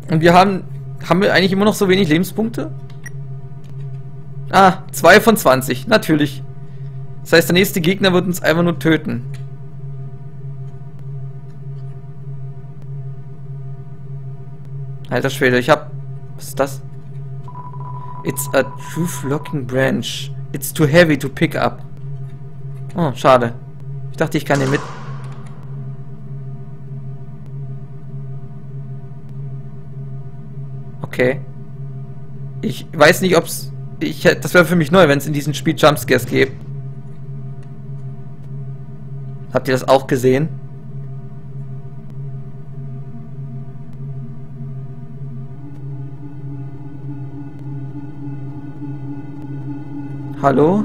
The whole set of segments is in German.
Und wir haben wir eigentlich immer noch so wenig Lebenspunkte? Ah, 2 von 20, natürlich. Das heißt, der nächste Gegner wird uns einfach nur töten. Alter Schwede, ich hab... Was ist das? It's a truth locking branch. It's too heavy to pick up. Oh, schade. Ich dachte, ich kann den mit... Okay. Ich weiß nicht, ob's... das wäre für mich neu, wenn es in diesem Spiel Jumpscares gibt. Habt ihr das auch gesehen? Hallo?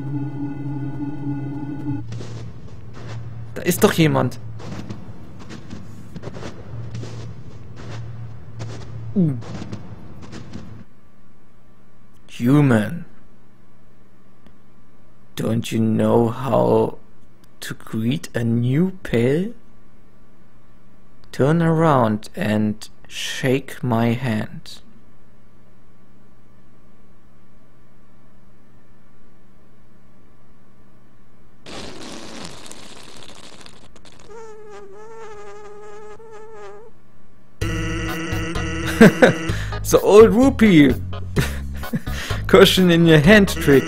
Da ist doch jemand. Human. Don't you know how to greet a new pal? Turn around and shake my hand. The old rupee cushion in your hand trick.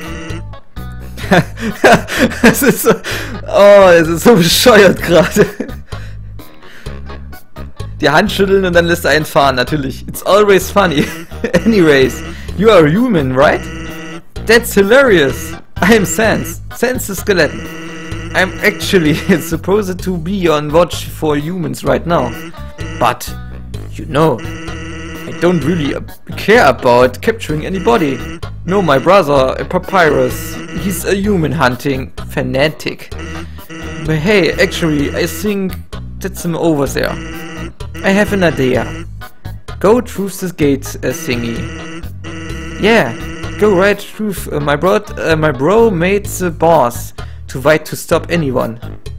Es ist so, oh, es ist so bescheuert gerade. Die Hand schütteln und dann lässt er einen fahren, natürlich. It's always funny. Anyways, you are human, right? That's hilarious. I'm Sans. Sans the skeleton. I'm actually supposed to be on watch for humans right now. But, you know, I don't really care about capturing anybody. No, my brother, Papyrus, he's a human hunting fanatic. But hey, actually, I think that's him over there. I have an idea. Go through this gate thingy. Yeah, go right through. My bro made the boss too wide to stop anyone.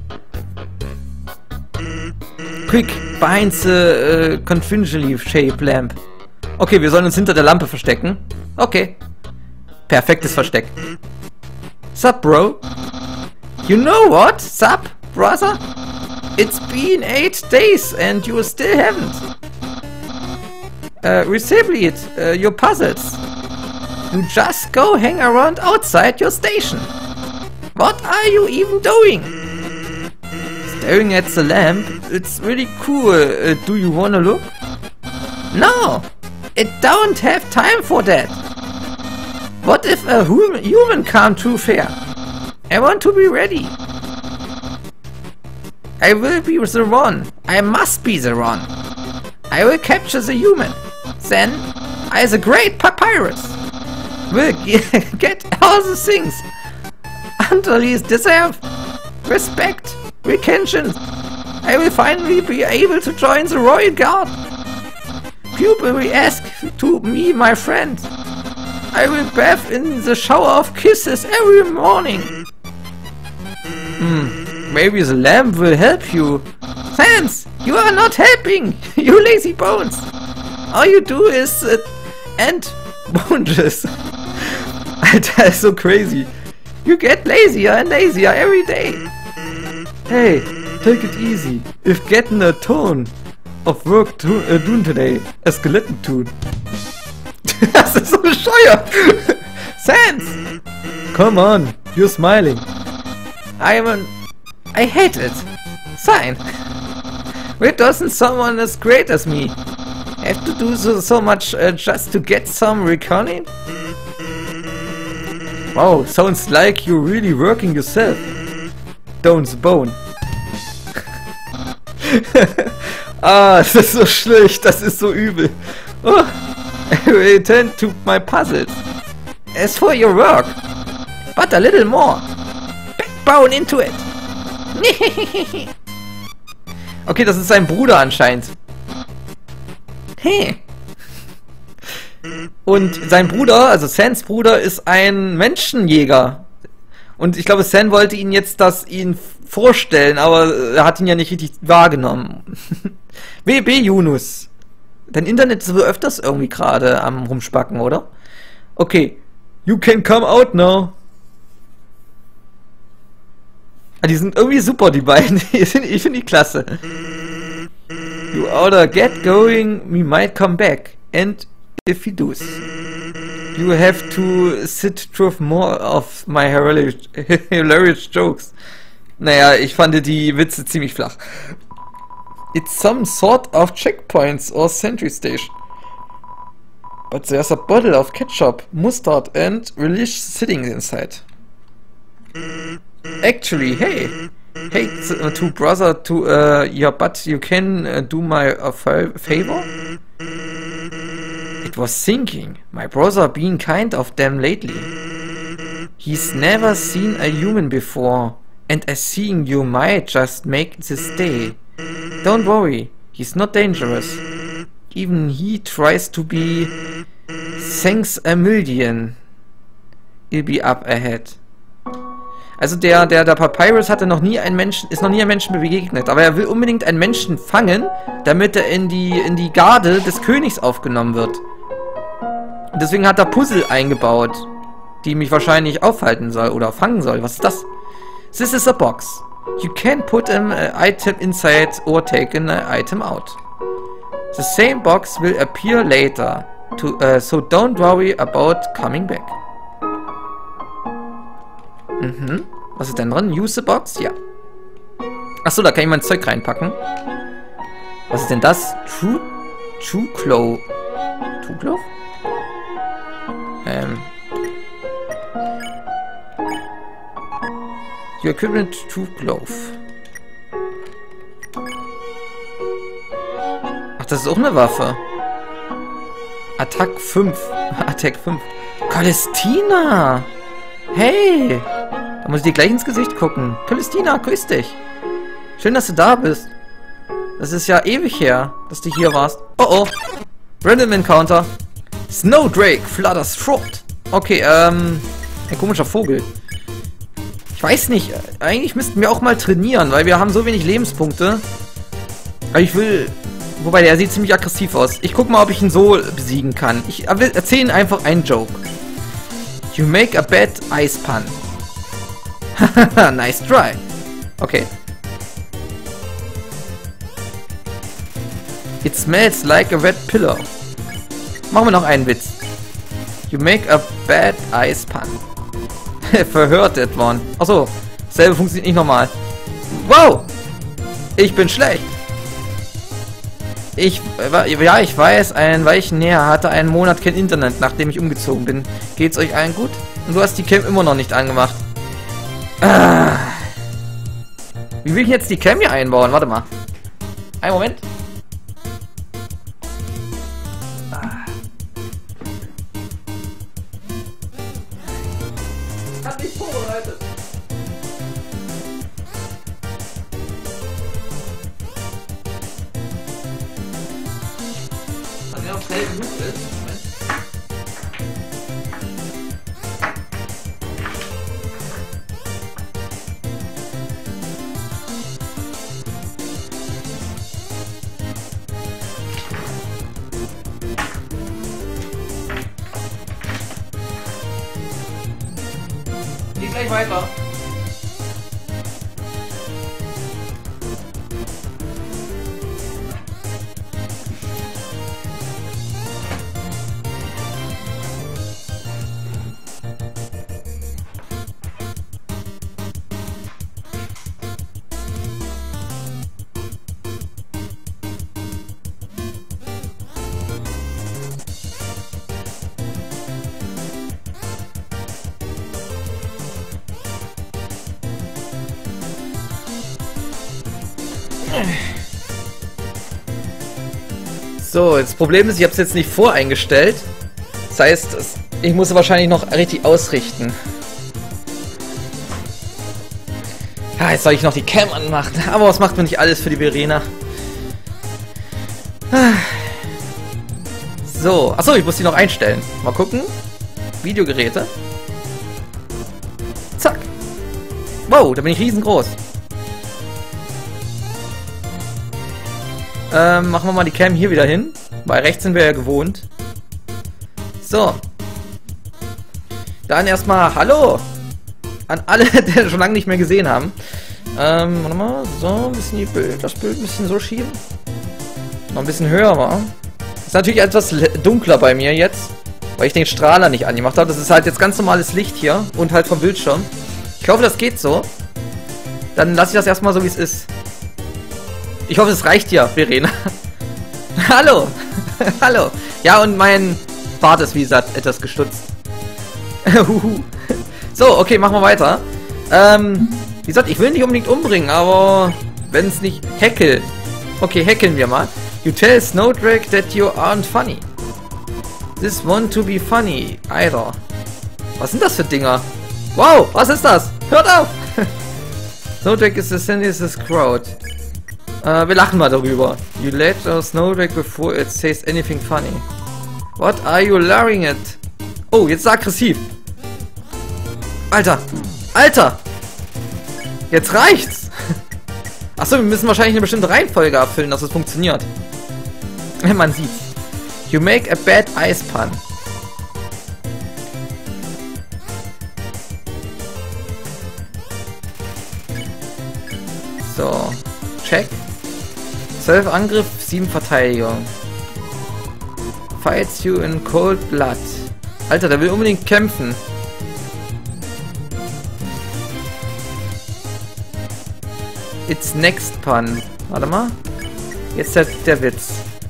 Quick, behind the conventionally shaped lamp. Okay, wir sollen uns hinter der Lampe verstecken. Okay. Perfektes Versteck. Sup, bro? You know what? Sup, brother? It's been 8 days and you still haven't received your puzzles. You just go hang around outside your station. What are you even doing? Staring at the lamp. It's really cool. Do you wanna look? No, I don't have time for that. What if a human can't through fair? I want to be ready. I will be the one. I must be the one. I will capture the human. Then, I, the great Papyrus, will get all the things until he deserve respect, recognition. I will finally be able to join the Royal Guard. People will ask to me, my friend. I will bathe in the shower of kisses every morning. Maybe the lamp will help you. Sans, you are not helping, you lazy bones. All you do is and bones. Alter, is so crazy. You get lazier and lazier every day. Hey, take it easy. If getting a ton of work to do today, a skeleton tun. Das ist so bescheuert. Sans! Come on, you're smiling. I hate it. Sign. Why doesn't someone as great as me have to do so much just to get some reckoning? Wow, sounds like you're really working yourself. Don't bone. Ah, das ist so schlecht, das ist so übel. Oh. I will attend to my puzzles. As for your work, but a little more. Backbone into it. Okay, das ist sein Bruder anscheinend. Hey. Und sein Bruder, also Sans Bruder, ist ein Menschenjäger. Und ich glaube, San wollte ihn jetzt ihn vorstellen, aber er hat ihn ja nicht richtig wahrgenommen. WB Yunus. Dein Internet ist wohl öfters irgendwie gerade am Rumspacken, oder? Okay. You can come out now. Ah, die sind irgendwie super, die beiden. Ich finde die klasse. You oughta get going, we might come back. And if we do, you have to sit through more of my hilarious jokes. Naja, ich fand die Witze ziemlich flach. It's some sort of checkpoints or sentry station. But there's a bottle of ketchup, mustard and relish sitting inside. Actually, hey, to brother, to yeah, but you can do my favor? It was thinking, my brother being kind of them lately. He's never seen a human before, and a seeing you might just make this day. Don't worry, he's not dangerous. Even he tries to be. Thanks a million. He'll be up ahead. Also der Papyrus hatte noch nie einen Menschen, ist noch nie ein Menschen begegnet, aber er will unbedingt einen Menschen fangen, damit er in die Garde des Königs aufgenommen wird. Und deswegen hat er Puzzle eingebaut, die mich wahrscheinlich aufhalten soll oder fangen soll. Was ist das? This is a box. You can put an item inside or take an item out. The same box will appear later, so don't worry about coming back. Mhm. Was ist denn drin? Use the box? Ja. Achso, da kann ich mein Zeug reinpacken. Was ist denn das? True Clove? Your equipment True Clove. Ach, das ist auch eine Waffe. Attack 5. Attack 5. Celestina! Hey! Da muss ich dir gleich ins Gesicht gucken. Celestina, grüß dich. Schön, dass du da bist. Das ist ja ewig her, dass du hier warst. Oh oh. Random Encounter. Snowdrake flutters throat. Okay, ein komischer Vogel. Ich weiß nicht. Eigentlich müssten wir auch mal trainieren, weil wir haben so wenig Lebenspunkte. Aber ich will... Wobei, der sieht ziemlich aggressiv aus. Ich guck mal, ob ich ihn so besiegen kann. Ich erzähle einfach einen Joke. You make a bad ice pun. Nice try. Okay. It smells like a wet pillow. Machen wir noch einen Witz. You make a bad ice pun. Verhört that one. Achso, selbe funktioniert nicht nochmal. Wow! Ich bin schlecht. Ich weiß, ein Weichenherr hatte einen Monat kein Internet, nachdem ich umgezogen bin. Geht's euch allen gut? Und du hast die Cam immer noch nicht angemacht. Ah. Wie will ich jetzt die Cam hier einbauen? Warte mal. Einen Moment. Ich hab mich vorbereitet. Also ja, schnell genug ist. Moment. Geht gleich weiter. So, das Problem ist, ich habe es jetzt nicht voreingestellt. Das heißt, ich muss wahrscheinlich noch richtig ausrichten. Ja, jetzt soll ich noch die Cam anmachen. Aber was macht man nicht alles für die Verena? So, achso, ich muss die noch einstellen. Mal gucken. Videogeräte. Zack. Wow, da bin ich riesengroß. Machen wir mal die Cam hier wieder hin. Weil rechts sind wir ja gewohnt. So. Dann erstmal Hallo an alle, die schon lange nicht mehr gesehen haben. Warte mal. So, ein bisschen das Bild ein bisschen so schieben. Noch ein bisschen höher war. Ist natürlich etwas dunkler bei mir jetzt. Weil ich den Strahler nicht angemacht habe. Das ist halt jetzt ganz normales Licht hier. Und halt vom Bildschirm. Ich hoffe, das geht so. Dann lasse ich das erstmal so, wie es ist. Ich hoffe, es reicht ja, Verena. Hallo. Hallo. Ja, und mein Bart ist, wie gesagt, etwas gestutzt. So, okay, machen wir weiter. Wie gesagt, ich will nicht unbedingt umbringen, aber wenn es nicht... Heckeln. Okay, heckeln wir mal. You tell Snowdrake that you aren't funny. This want to be funny, either. Was sind das für Dinger? Wow, was ist das? Hört auf! Snowdrake is the siniest crowd. Wir lachen mal darüber. You let Snowdrake before it says anything funny. What are you laughing at? Oh, jetzt ist er aggressiv. Alter! Alter! Jetzt reicht's! Achso, wir müssen wahrscheinlich eine bestimmte Reihenfolge abfüllen, dass es funktioniert. Man sieht's. You make a bad ice pun. So. Check. 12 Angriff, 7 Verteidigung. Fights you in cold blood. Alter, der will unbedingt kämpfen. It's next pun. Warte mal. Jetzt der Witz.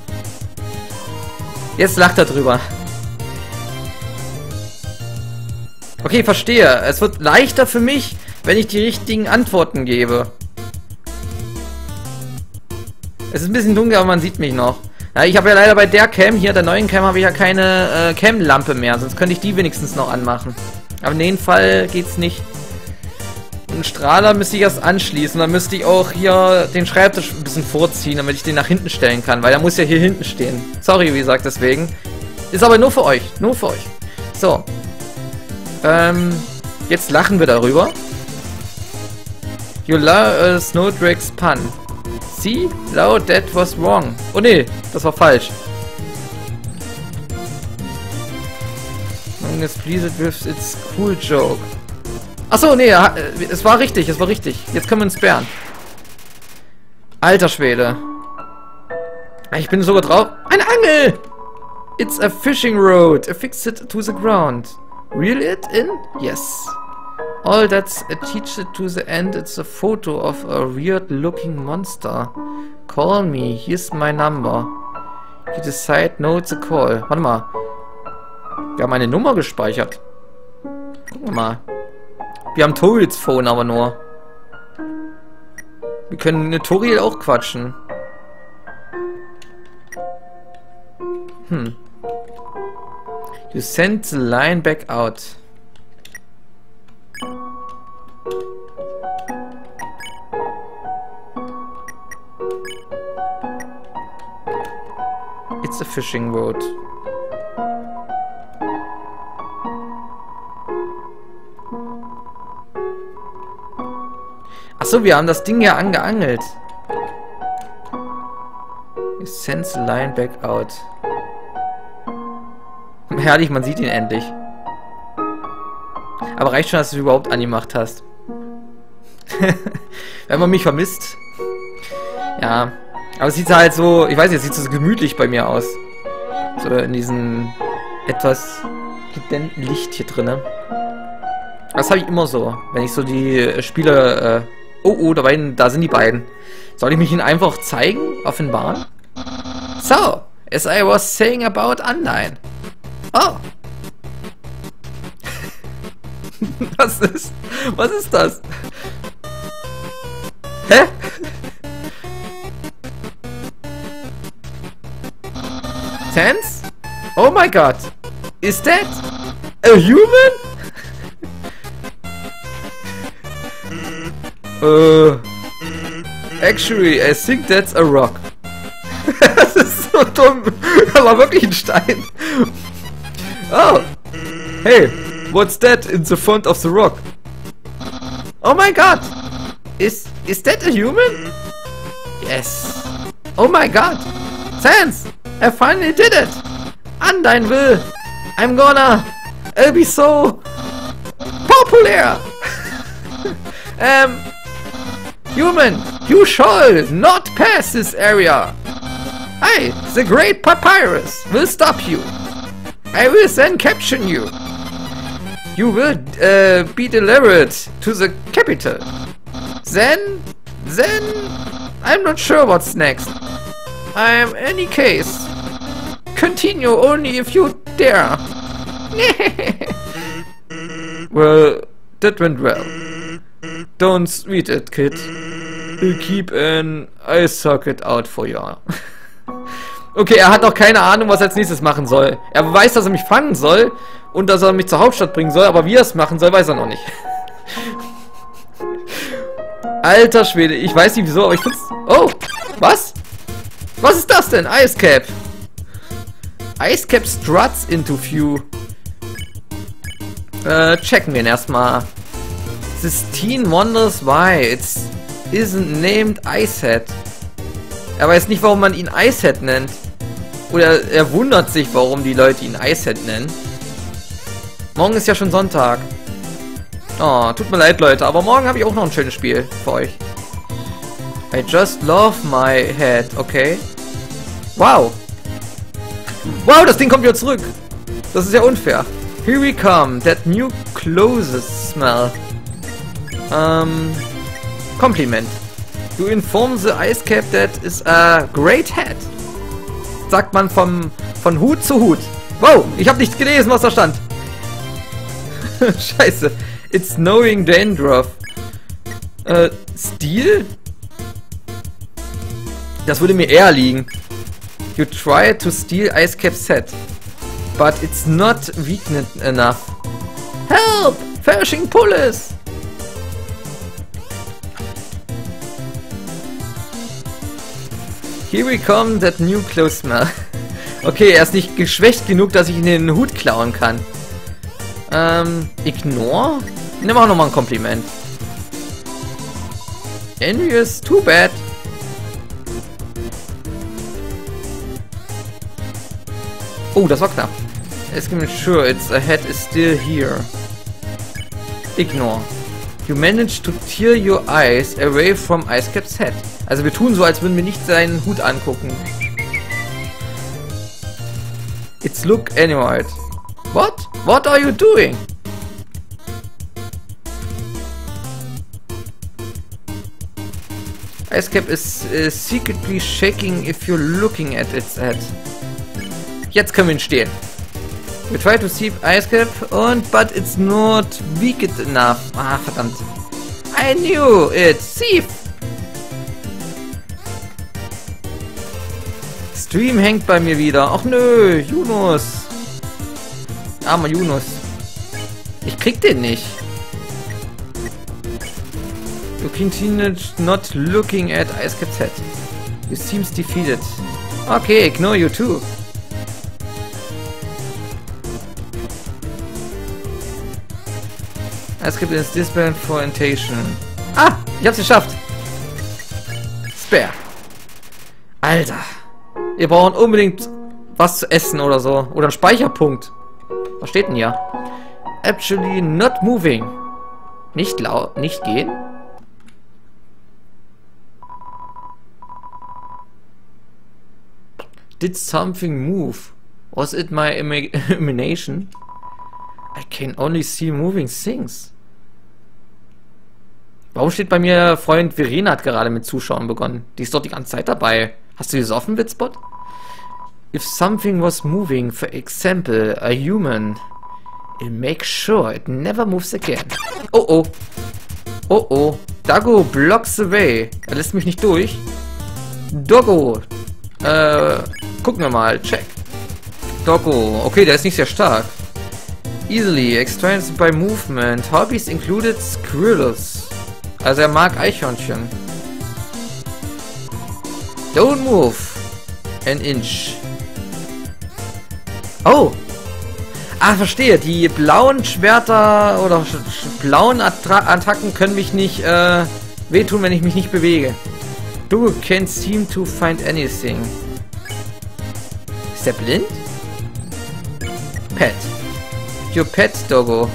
Jetzt lacht er drüber. Okay, verstehe. Es wird leichter für mich, wenn ich die richtigen Antworten gebe. Es ist ein bisschen dunkel, aber man sieht mich noch. Ja, ich habe ja leider bei der Cam hier, der neuen Cam, habe ich ja keine Cam-Lampe mehr. Sonst könnte ich die wenigstens noch anmachen. Aber in dem Fall geht's nicht. Einen Strahler müsste ich erst anschließen. Dann müsste ich auch hier den Schreibtisch ein bisschen vorziehen, damit ich den nach hinten stellen kann. Weil der muss ja hier hinten stehen. Sorry, wie gesagt, deswegen. Ist aber nur für euch. Nur für euch. So. Jetzt lachen wir darüber. You love Snowdrake's pun. See? Loud, that was wrong. Oh ne, das war falsch. Long is pleased with its cool joke. Achso, nee, es war richtig, es war richtig. Jetzt können wir uns sperren. Alter Schwede. Ich bin sogar drauf. Eine Angel! It's a fishing rod. Affix it to the ground. Reel it in? Yes. All that's attached to the end, it's a photo of a weird looking monster. Call me, here's my number. You decide, no, it's a call. Warte mal. Wir haben eine Nummer gespeichert. Gucken wir mal. Wir haben Toriels Phone aber nur. Wir können eine Toriel auch quatschen. You send the line back out. It's a fishing boat. Achso, wir haben das Ding ja angeangelt. You send the line back out. Herrlich, man sieht ihn endlich. Aber reicht schon, dass du es überhaupt angemacht hast. Wenn man mich vermisst. Ja. Aber es sieht halt so, ich weiß nicht, es sieht so gemütlich bei mir aus. So in diesem etwas gedämmten Licht hier drinne. Das habe ich immer so, wenn ich so die Spiele... oh, da sind die beiden. Soll ich mich ihnen einfach zeigen? Offenbaren? So, as I was saying about online. Oh. Was ist das? Hä? Sense? Oh my god. Is that a human? Actually, I think that's a rock. Das ist so dumm. Das war wirklich ein Stein. Oh. Hey, what's that in the front of the rock? Oh my god. Is that a human? Yes. Oh my god! Sans! I finally did it! An dein Will! I'll be so popular! Human, you shall not pass this area! I, the great Papyrus, will stop you! I will then capture you! You will be delivered to the capital. Then, I'm not sure what's next. Any case, continue only if you dare. Well, that went well. Don't sweet it, kid. We'll keep an eye socket out for you. Okay, er hat noch keine Ahnung, was er als nächstes machen soll. Er weiß, dass er mich fangen soll und dass er mich zur Hauptstadt bringen soll, aber wie er es machen soll, weiß er noch nicht. Alter Schwede, ich weiß nicht wieso, aber ich find's... Oh, was? Was ist das denn? Icecap. Icecap struts into view. Checken wir ihn erstmal. Sistine wonders why it isn't named Icehead. Er weiß nicht, warum man ihn Icehead nennt. Oder er wundert sich, warum die Leute ihn Icehead nennen. Morgen ist ja schon Sonntag. Oh, tut mir leid, Leute, aber morgen habe ich auch noch ein schönes Spiel für euch. I just love my head, okay. Wow. Wow, das Ding kommt wieder zurück. Das ist ja unfair. Here we come, that new clothes smell. Compliment. You inform the Icecap that is a great head. Sagt man von Hut zu Hut. Wow, ich habe nicht gelesen, was da stand. Scheiße. It's snowing dandruff. Steel? Das würde mir eher liegen. You try to steal Icecap's head. But it's not weakened enough. Help! Fashing Police! Here we come, that new clothes smell. Okay, er ist nicht geschwächt genug, dass ich ihn in den Hut klauen kann. Ignore? Nimm auch nochmal ein Kompliment. Envious, too bad. Oh, das war knapp. Sure, its head is still here. Ignore. You managed to tear your eyes away from Icecap's head. Also wir tun so, als würden wir nicht seinen Hut angucken. It's look anyway. What? What are you doing? Icecap is secretly shaking if you're looking at its head. Jetzt können wir ihn stehen. We try to save Icecap but it's not weakened enough. Ah, verdammt. I knew it. Thief. Stream hängt bei mir wieder. Ach nö, Yunus. Armer Yunus. Ich krieg den nicht. You continued not looking at Icecap's head. You seems defeated. Okay, ignore you too. Icecap is disbanded for orientation. Ah, ich hab's geschafft. Spare. Alter. Wir brauchen unbedingt was zu essen oder so. Oder einen Speicherpunkt. Was steht denn hier? Actually not moving. Nicht laut, nicht gehen. Did something move? Was it my imagination? I can only see moving things. Warum steht bei mir, Freund Verena hat gerade mit Zuschauen begonnen? Die ist doch die ganze Zeit dabei. Hast du das offen, Bitspot? If something was moving, for example, a human, it makes sure it never moves again. Oh oh. Oh oh. Doggo blocks the way. Er lässt mich nicht durch. Doggo. Gucken wir mal. Check. Doggo. Okay, der ist nicht sehr stark. Easily. Extends by movement. Hobbies included squirrels. Also er mag Eichhörnchen. Don't move. An inch. Oh. Ah, verstehe. Die blauen Schwerter oder blauen Attacken können mich nicht wehtun, wenn ich mich nicht bewege. Doggo can't seem to find anything. Ist der blind? Pet. Your pet, Doggo.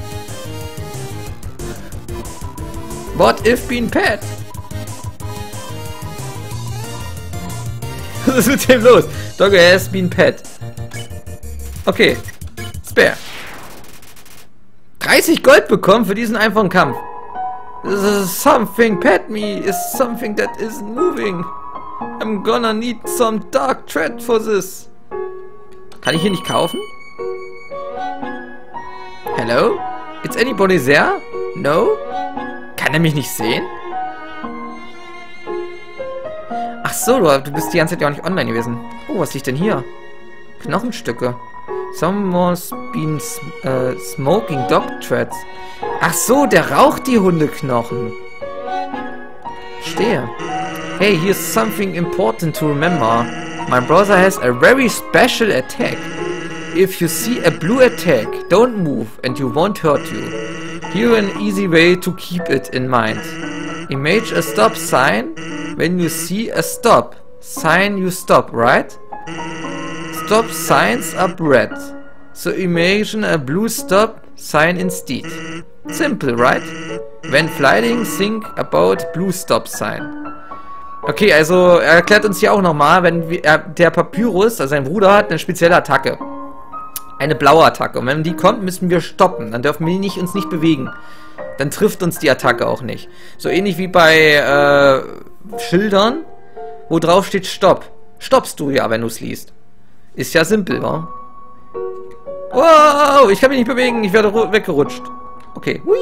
What if being pet? Was ist mit dem los? Doggo has been pet. Okay. Spare. 30 Gold bekommen für diesen einfachen Kampf. Something pet me is something that isn't moving. I'm gonna need some dark thread for this. Kann ich hier nicht kaufen? Hello? Is anybody there? No? Kann er mich nicht sehen? Ach so, du bist die ganze Zeit ja auch nicht online gewesen. Oh, was liegt denn hier? Knochenstücke. Someone's been smoking dog threads. Ach so, der raucht die Hundeknochen. Stehe. Hey, here's something important to remember. My brother has a very special attack. If you see a blue attack, don't move and you won't hurt you. Here an easy way to keep it in mind. Image a stop sign. When you see a stop sign, you stop, right? Stop signs are red. So imagine a blue stop sign instead. Simple, right? When flying, think about blue stop sign. Okay, also er erklärt uns hier auch nochmal, wenn der Papyrus, also sein Bruder, hat eine spezielle Attacke. Eine blaue Attacke. Und wenn die kommt, müssen wir stoppen. Dann dürfen wir uns nicht bewegen. Dann trifft uns die Attacke auch nicht. So ähnlich wie bei Schildern, wo drauf steht Stopp. Stoppst du ja, wenn du es liest. Ist ja simpel, wa? Wow, ich kann mich nicht bewegen. Ich werde weggerutscht. Okay. Hui.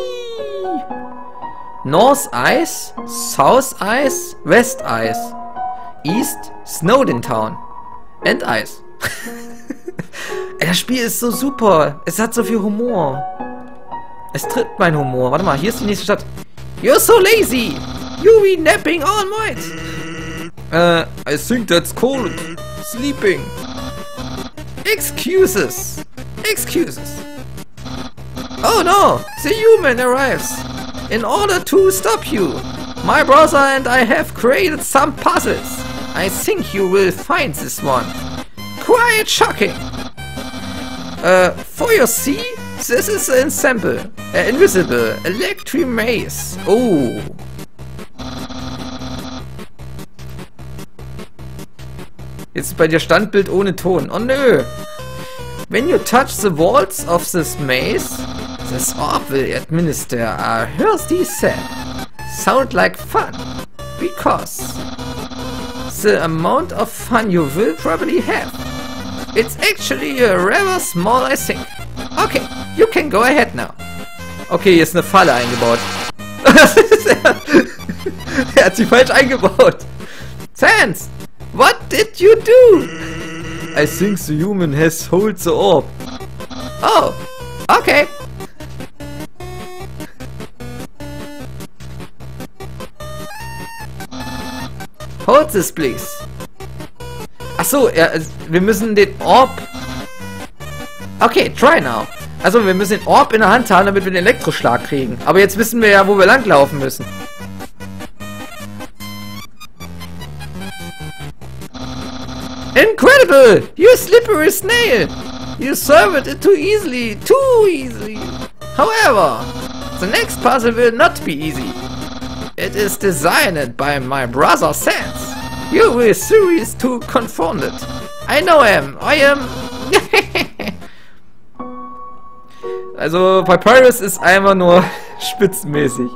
North Ice, South Ice, West Ice, East, Snowden Town and Ice. Das Spiel ist so super. Es hat so viel Humor. Es trifft mein Humor. Warte mal, hier ist die nächste Stadt. You're so lazy. You be napping all night. I think that's cold. Sleeping. Excuses. Excuses. Oh no, the human arrives. In order to stop you, my brother and I have created some puzzles. I think you will find this one quite shocking. For your see, this is an ensemble, invisible electric maze. Oh. Jetzt ist bei dir Standbild ohne Ton. Oh nö. When you touch the walls of this maze, this orb will administer a healthy set. Sound like fun, because the amount of fun you will probably have. It's actually rather small, I think. Okay, you can go ahead now. Okay, hier ist eine Falle eingebaut. Er hat sie falsch eingebaut. Sans, what did you do? I think the human has hold the orb. Oh, okay. Hold this, please. Achso, ja, wir müssen den Orb... Okay, try now. Also, wir müssen den Orb in der Hand haben, damit wir den Elektroschlag kriegen. Aber jetzt wissen wir ja, wo wir langlaufen müssen. Incredible! You slippery snail! You solved it too easily. However, the next puzzle will not be easy. It is designed by my brother Sans. You will serious to confront it. I know him. I am... Also, Papyrus ist einfach nur spitzenmäßig.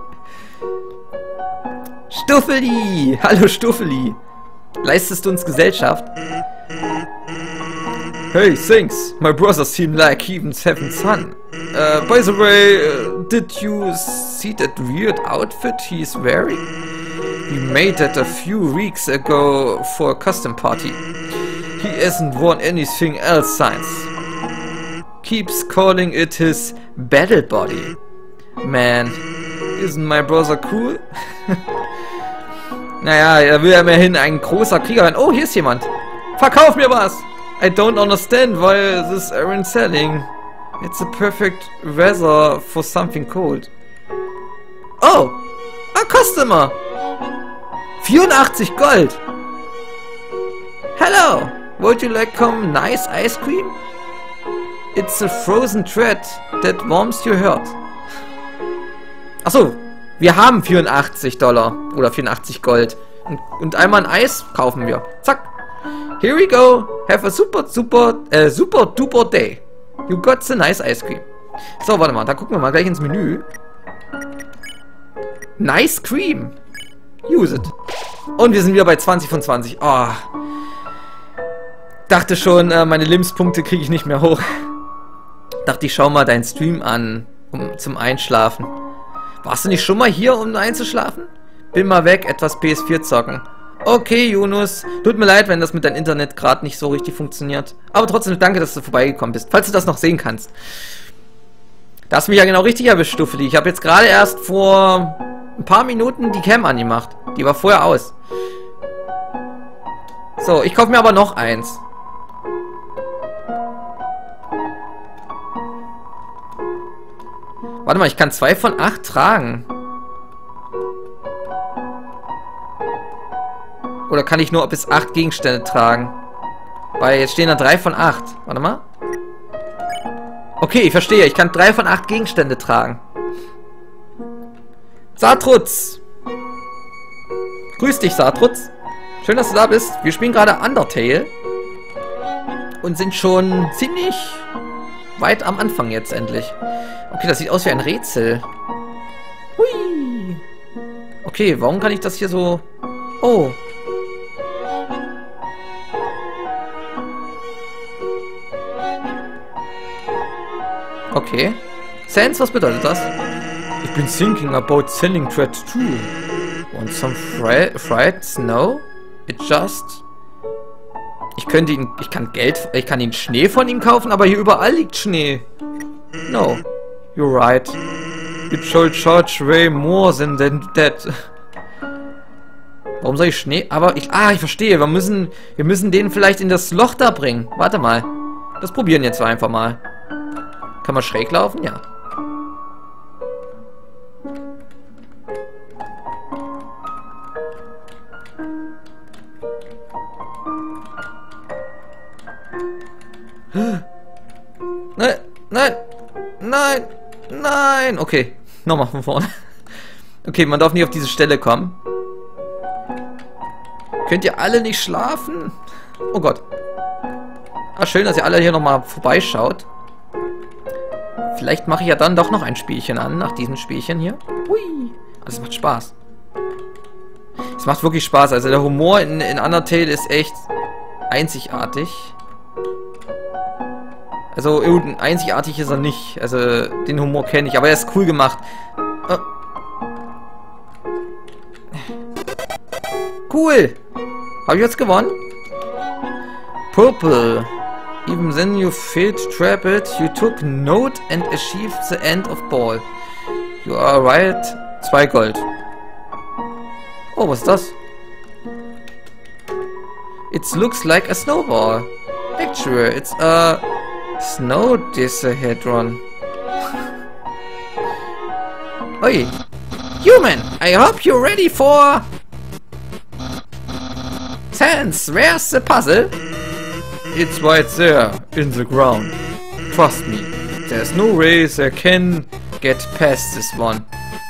Stuffeli! Hallo Stuffeli! Leistest du uns Gesellschaft? Hey, thanks. My brother seemed like he even having fun. By the way, did you see that weird outfit he's wearing? He made that a few weeks ago for a custom party. He hasn't worn anything else since. Keeps calling it his battle body. Man, isn't my brother cool? Naja, er will ja immerhin ein großer Krieger werden. Oh, hier ist jemand. Verkauf mir was! I don't understand why this aren't selling. It's a perfect weather for something cold. Oh! A customer! 84 Gold! Hello! Would you like some nice ice cream? It's a frozen treat that warms your heart. Achso, wir haben 84 Dollar oder 84 Gold. Und einmal ein Eis kaufen wir. Zack. Here we go. Have a super duper day. You got the nice ice cream. So, warte mal. Da gucken wir mal gleich ins Menü. Nice cream. Use it. Und wir sind wieder bei 20 von 20. Oh. Dachte schon, meine Limbs-Punkte kriege ich nicht mehr hoch. Dachte ich, schau mal deinen Stream an, zum Einschlafen. Warst du nicht schon mal hier, um einzuschlafen? Bin mal weg, etwas PS4 zocken. Okay, Yunus. Tut mir leid, wenn das mit deinem Internet gerade nicht so richtig funktioniert. Aber trotzdem danke, dass du vorbeigekommen bist. Falls du das noch sehen kannst. Da hast du mich ja genau richtig erwischt, Stuffeli. Ich habe jetzt gerade erst vor ein paar Minuten die Cam angemacht. Die war vorher aus. So, ich kaufe mir aber noch eins. Warte mal, ich kann 2 von 8 tragen. Oder kann ich nur bis 8 Gegenstände tragen? Weil jetzt stehen da 3 von 8. Warte mal. Okay, ich verstehe. Ich kann 3 von 8 Gegenstände tragen. Satrutz! Grüß dich, Satrutz. Schön, dass du da bist. Wir spielen gerade Undertale. Und sind schon ziemlich weit am Anfang jetzt endlich. Okay, das sieht aus wie ein Rätsel. Hui. Okay, warum kann ich das hier so... Oh. Okay. Sans, was bedeutet das? Ich bin thinking about selling Thread 2. Want some fried snow? It just... Ich kann den Schnee von ihm kaufen, aber hier überall liegt Schnee. No. You're right. It shall charge way more than that. Warum soll ich Schnee? Aber ich verstehe. Wir müssen den vielleicht in das Loch da bringen. Warte mal. Das probieren jetzt einfach mal. Kann man schräg laufen? Ja. Nein, nein, nein, nein. Okay, nochmal von vorne. Okay, man darf nicht auf diese Stelle kommen. Könnt ihr alle nicht schlafen? Oh Gott. Ah, schön, dass ihr alle hier nochmal vorbeischaut. Vielleicht mache ich ja dann doch noch ein Spielchen an, nach diesem Spielchen hier. Hui. Das macht Spaß. Es macht wirklich Spaß. Also der Humor in Undertale ist echt einzigartig. Also einzigartig ist er nicht. Also den Humor kenne ich, aber er ist cool gemacht. Cool. Habe ich jetzt gewonnen? Purple. Even then you failed to trap it. You took note and achieved the end of ball. You are right. 2 Gold. Oh, was ist das? It looks like a snowball. Actually, it's a snow dihedron. Oi. Human, I hope you're ready for... Sans, where's the puzzle? It's right there, in the ground. Trust me, there's no way they can get past this one.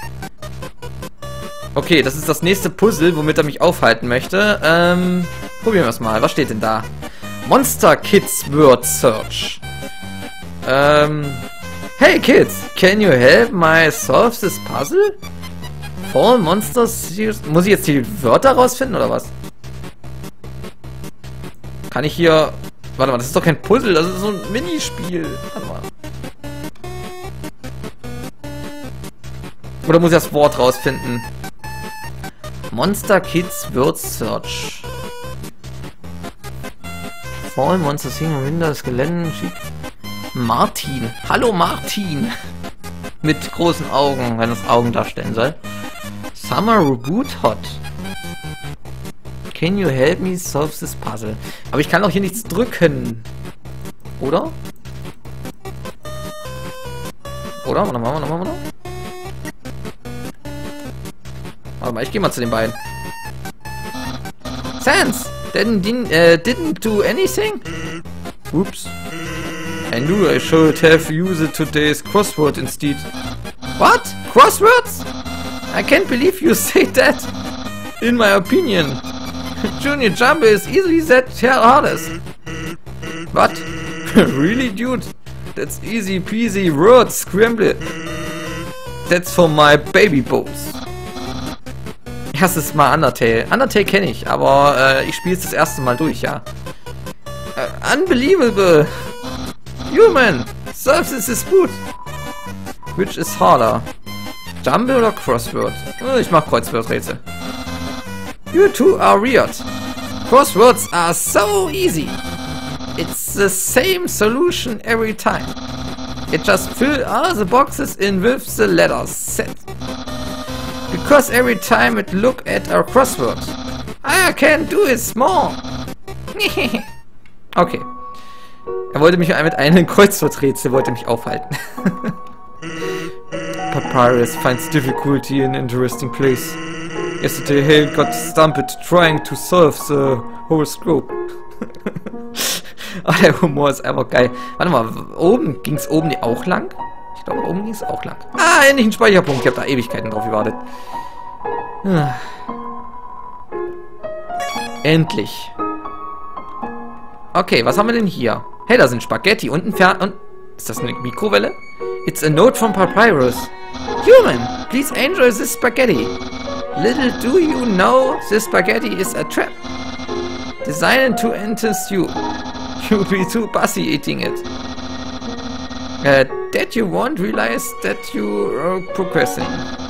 Okay, das ist das nächste Puzzle, womit er mich aufhalten möchte. Probieren wir es mal. Was steht denn da? Monster Kids Word Search. Hey Kids, can you help me solve this puzzle? Fall Monsters... Muss ich jetzt die Wörter rausfinden, oder was? Kann ich hier... Warte mal, das ist doch kein Puzzle, das ist so ein Minispiel. Warte mal. Oder muss ich das Wort rausfinden? Monster Kids Word Search. Fall Monsters Sing Windows Gelände schick. Martin. Hallo Martin. Mit großen Augen, wenn es Augen darstellen soll. Summer Reboot Hot. Can you help me solve this puzzle? Aber ich kann auch hier nichts drücken. Oder? Oder? Warte mal. Warte mal, ich gehe mal zu den beiden. Sans didn't do anything? Oops. I knew I should have used today's crossword instead. What? Crosswords? I can't believe you say that. In my opinion, Junior Jumbo is easily the hardest. What? Really, dude? That's easy peasy word scramble. That's for my baby bones. Erstes Mal Undertale. Undertale kenne ich, aber ich spiele es das erste Mal durch, ja. Unbelievable. Human, solve this dispute. Which is harder? Jumble oder Crossword? Ich mach Kreuzworträtsel. You two are weird. Crosswords are so easy. It's the same solution every time. It just fill all the boxes in with the letters set. Because every time it look at our crossword, I can do it small. Okay. Er wollte mich mit einem Kreuzworträtsel mich aufhalten. Papyrus finds difficulty in interesting place. Yesterday Hale got stumped trying to solve the horoscope. Oh, der Humor ist einfach geil. Warte mal, oben ging es oben auch lang? Ich glaube, oben ging es auch lang. Ah, endlich ein Speicherpunkt. Ich habe da Ewigkeiten drauf gewartet. Endlich. Okay, was haben wir denn hier? Hey, da sind Spaghetti und ein ist das eine Mikrowelle? It's a note from Papyrus. Human, please enjoy this spaghetti. Little do you know, this spaghetti is a trap. Designed to entice you. You'll be too busy eating it. That you won't realize that you are progressing.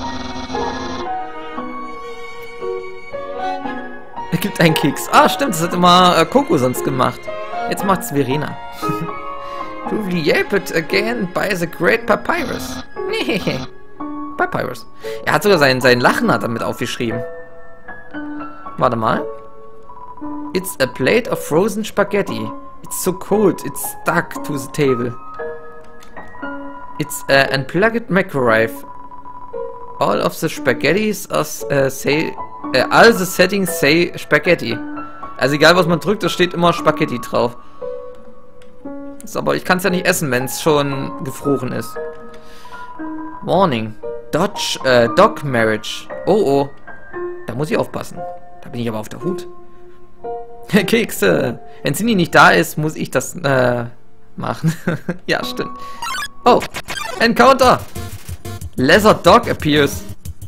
Er gibt einen Keks. Ah, stimmt, das hat immer Coco sonst gemacht. Jetzt macht's Verena. To be yelped again by the great Papyrus. Papyrus. Er hat sogar sein Lachen damit aufgeschrieben. Warte mal. It's a plate of frozen spaghetti. It's so cold, it's stuck to the table. It's an unplugged microwave. All of the spaghettis all the settings say spaghetti. Also egal was man drückt, da steht immer Spaghetti drauf. So, aber ich kann es ja nicht essen, wenn es schon gefroren ist. Warning. Dog Marriage. Oh oh. Da muss ich aufpassen. Da bin ich aber auf der Hut. Kekse. Wenn Cindy nicht da ist, muss ich das machen. Ja, stimmt. Oh. Encounter. Leather Dog appears.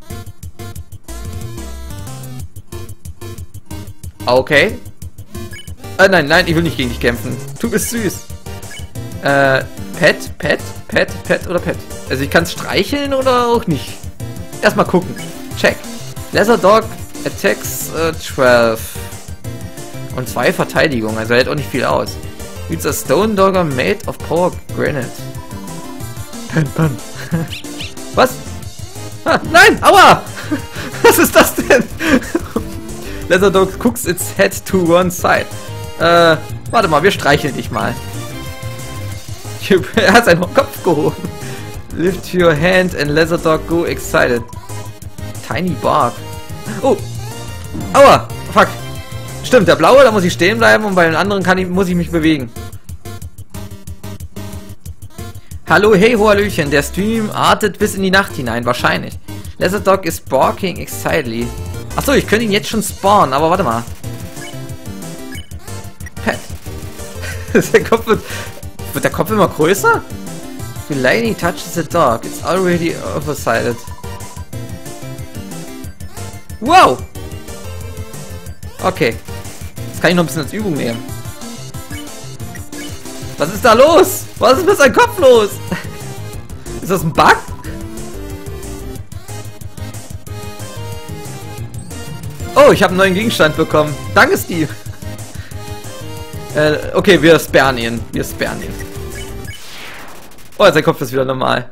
Okay. Nein, ich will nicht gegen dich kämpfen. Du bist süß. Pet oder Pet? Also ich kann es streicheln oder auch nicht. Erstmal gucken. Check. Leather Dog attacks 12. Und 2 Verteidigung, also er hält auch nicht viel aus. It's a stone dogger made of power granite. Pan. Was? Ah, nein, aua! Was ist das denn? Leather Dog cooks its head to one side. Warte mal, wir streicheln dich mal. Er hat seinen Kopf gehoben. Lift your hand and Leather Dog go excited. Tiny bark. Oh! Aua! Fuck! Stimmt, der blaue, da muss ich stehen bleiben und bei den anderen muss ich mich bewegen. Hallo, hey, Hallöchen, der Stream artet bis in die Nacht hinein, wahrscheinlich. Leather Dog is barking excitedly. Achso, ich könnte ihn jetzt schon spawnen, aber warte mal. Pet. Der Kopf wird der Kopf immer größer? The lady touches the dog, it's already oversighted. Wow! Okay. Das kann ich noch ein bisschen als Übung nehmen. Was ist da los? Was ist mit seinem Kopf los? Ist das ein Bug? Oh, ich habe einen neuen Gegenstand bekommen. Danke, Steve. Okay, wir sperren ihn. Oh, sein Kopf ist wieder normal.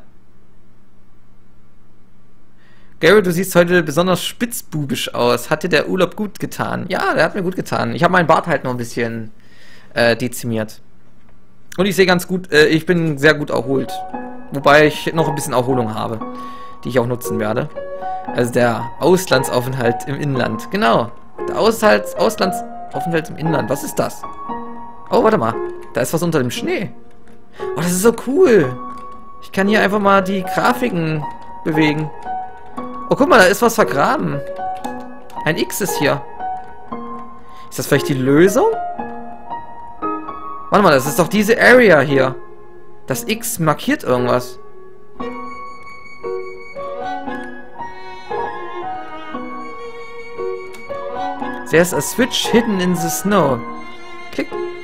Gary, du siehst heute besonders spitzbubisch aus. Hat dir der Urlaub gut getan? Ja, der hat mir gut getan. Ich habe meinen Bart halt noch ein bisschen dezimiert. Und ich sehe ganz gut, ich bin sehr gut erholt. Wobei ich noch ein bisschen Erholung habe, die ich auch nutzen werde. Also der Auslandsaufenthalt im Inland. Genau. Der Aufenthalt im Inland. Was ist das? Oh, warte mal. Da ist was unter dem Schnee. Oh, das ist so cool. Ich kann hier einfach mal die Grafiken bewegen. Oh, guck mal, da ist was vergraben. Ein X ist hier. Ist das vielleicht die Lösung? Warte mal, das ist doch diese Area hier. Das X markiert irgendwas. There's a switch hidden in the snow. Klick.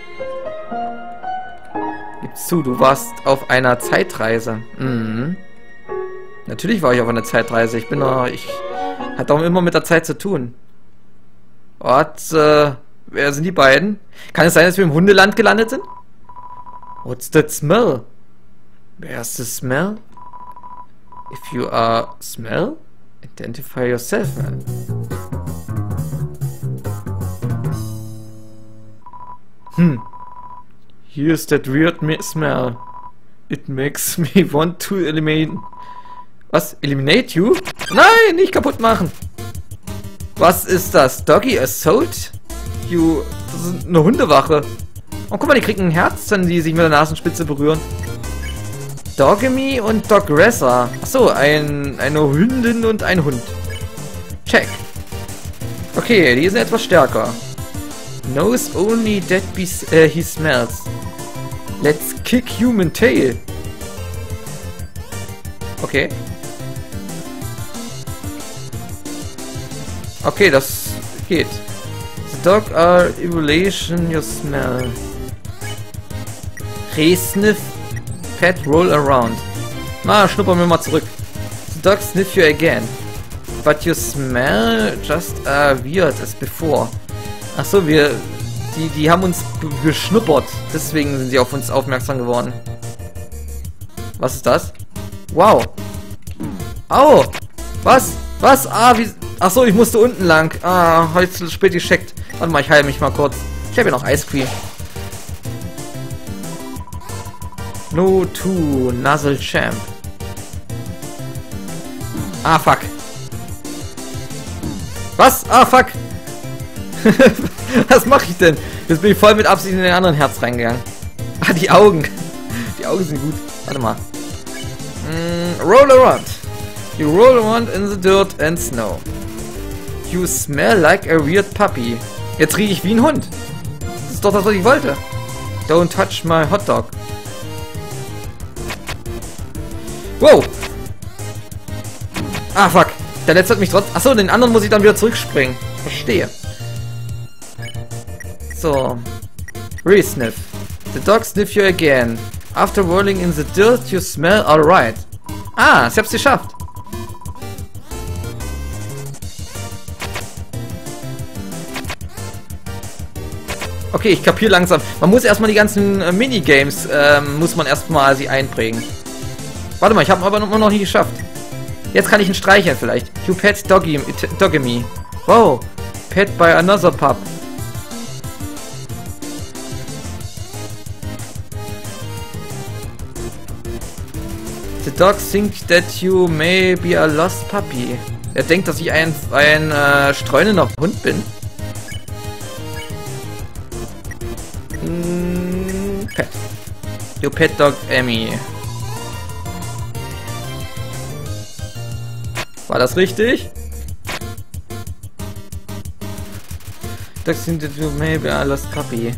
Gib's zu, du warst auf einer Zeitreise. Mhm. Natürlich war ich auf einer Zeitreise. Ich hat doch immer mit der Zeit zu tun. Wer sind die beiden? Kann es sein, dass wir im Hundeland gelandet sind? What's that smell? Where's the smell? If you are smell, identify yourself, man. Here's that weird smell. It makes me want to eliminate... Was? Eliminate you? Nein, nicht kaputt machen! Was ist das? Doggy Assault? Das ist eine Hundewache. Oh, guck mal, die kriegen ein Herz, wenn die sich mit der Nasenspitze berühren. Dogemy und Dogressa. Achso, eine Hündin und ein Hund. Check. Okay, die sind etwas stärker. Knows only that he smells. Let's kick human tail. Okay. Okay, das geht. The dog are evaluation your smell. Re-sniff. Pet roll around. Schnuppern wir mal zurück. The dog sniff you again. But your smell just weird as before. Achso, die haben uns geschnuppert. Deswegen sind sie auf uns aufmerksam geworden. Was ist das? Wow. Au! Was? Was? Achso, ich musste unten lang. Heute spät gescheckt. Warte mal, ich heile mich mal kurz. Ich habe ja noch Ice Cream. No to Nuzzle Champ. Fuck. Was? Fuck. Was mache ich denn? Jetzt bin ich voll mit Absicht in den anderen Herz reingegangen. Die Augen. Die Augen sind gut. Warte mal. Roll around. You roll around in the dirt and snow. You smell like a weird puppy. Jetzt rieche ich wie ein Hund. Das ist doch das, was ich wollte. Don't touch my hot dog. Wow. Fuck. Der letzte hat mich trotzdem... Achso, den anderen muss ich dann wieder zurückspringen. Verstehe. So. Re-sniff. The dog sniff you again. After rolling in the dirt, you smell alright. Ich hab's geschafft. Okay, ich kapiere langsam. Man muss erstmal die ganzen Minigames, muss man erstmal sie einprägen. Warte mal, ich habe aber noch nie geschafft. Jetzt kann ich ihn streicheln vielleicht. You pet Doggy-me. Wow. Pet by another pup. The dog thinks that you may be a lost puppy. Er denkt, dass ich ein streunender Hund bin. Pet. You pet dog Emmy. War das richtig? Dog thinks that you may be a lost puppy.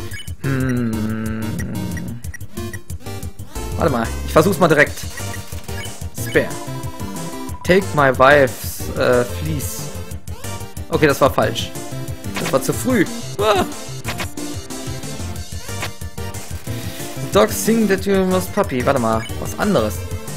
Warte mal, ich versuch's mal direkt. Spare. Take my wife's fleece. Okay, das war falsch. Das war zu früh. The dog think that you must puppy. Warte mal, was anderes.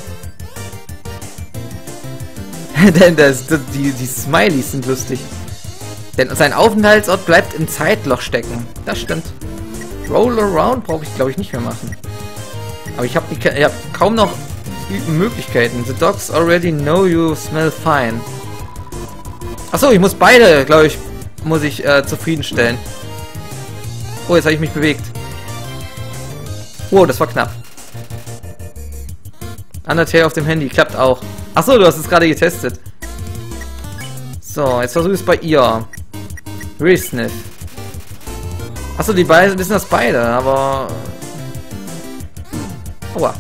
Denn die Smileys sind lustig. Denn sein Aufenthaltsort bleibt im Zeitloch stecken. Das stimmt. Roll around brauche ich, glaube ich, nicht mehr machen. Aber ich habe kaum noch Möglichkeiten. The dogs already know you smell fine. Achso, ich muss beide, glaube ich, zufriedenstellen. Oh, jetzt habe ich mich bewegt. Wow, das war knapp. Undertale auf dem Handy, klappt auch. Achso, du hast es gerade getestet. So, jetzt versuche ich es bei ihr. Re-sniff. Achso, die beiden wissen das beide, aber... Aua.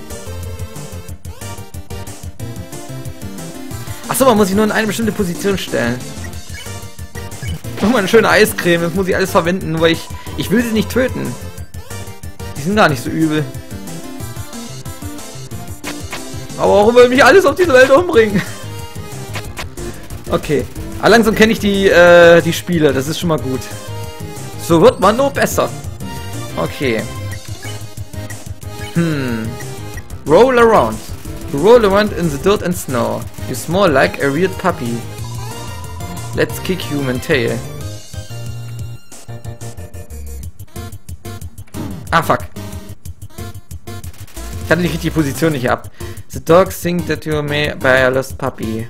Achso, man muss sich nur in eine bestimmte Position stellen. Nochmal eine schöne Eiscreme, das muss ich alles verwenden, nur weil ich will sie nicht töten. Die sind gar nicht so übel. Aber warum will mich alles auf diese Welt umbringen? Okay. Aber langsam kenne ich die Spiele, das ist schon mal gut. So wird man nur besser. Okay. Roll around. You roll around in the dirt and snow. You smell like a weird puppy. Let's kick human tail. Ah, fuck. Ich hatte die richtige Position nicht ab. The dogs think that you may buy a lost puppy.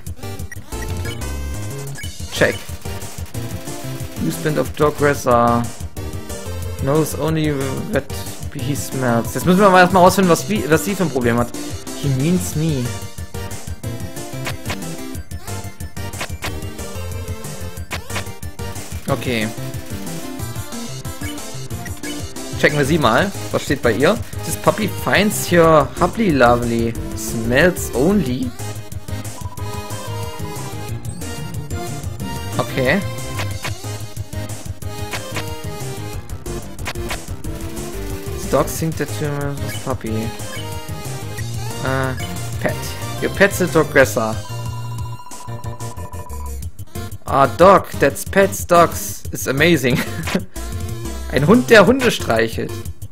Check. You spend of dog dresser. Knows only that he smells. Jetzt müssen wir mal erstmal rausfinden, was sie für ein Problem hat. He means me. Okay. Checken wir sie mal. Was steht bei ihr? This puppy finds your hubby lovely. Smells only. Okay. The dogs think that you're a puppy. Pet. Your pet's a dog dresser. Ah, dog. That's pets dogs. It's amazing. Ein Hund, der Hunde streichelt.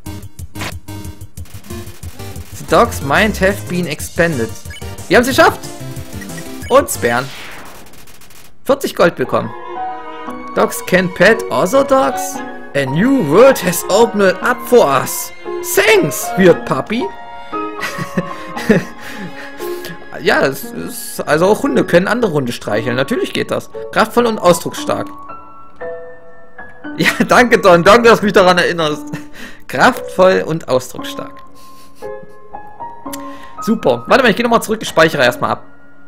The dogs might have been expanded. Wir haben es geschafft. Und Sperren. 40 Gold bekommen. Dogs can pet other dogs. A new world has opened up for us. Thanks, weird puppy. Ja, das ist, also auch Hunde können andere Hunde streicheln. Natürlich geht das. Kraftvoll und ausdrucksstark. Ja, danke Don. Danke, dass du mich daran erinnerst. Kraftvoll und ausdrucksstark. Super. Warte mal, ich gehe nochmal zurück. Ich speichere erstmal ab.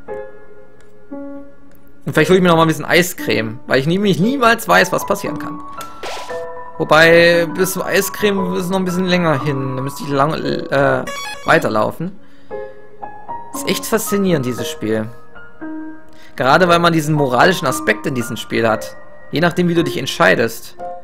Und vielleicht hole ich mir nochmal ein bisschen Eiscreme. Weil ich nämlich niemals weiß, was passieren kann. Wobei, bis zum Eiscreme ist noch ein bisschen länger hin. Da müsste ich weiterlaufen. Ist echt faszinierend, dieses Spiel. Gerade weil man diesen moralischen Aspekt in diesem Spiel hat. Je nachdem, wie du dich entscheidest.